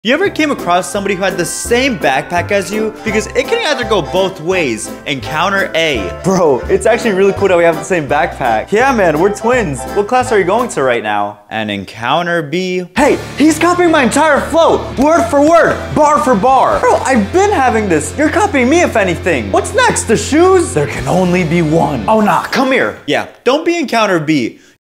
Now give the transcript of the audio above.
You ever came across somebody who had the same backpack as you? Because it can either go both ways. Encounter A. Bro, it's actually really cool that we have the same backpack. Yeah, man, we're twins. What class are you going to right now? And encounter B. Hey, he's copying my entire flow. Word for word, bar for bar. Bro, I've been having this. You're copying me if anything. What's next, the shoes? There can only be one. Oh, nah, come here. Yeah, don't be encounter B.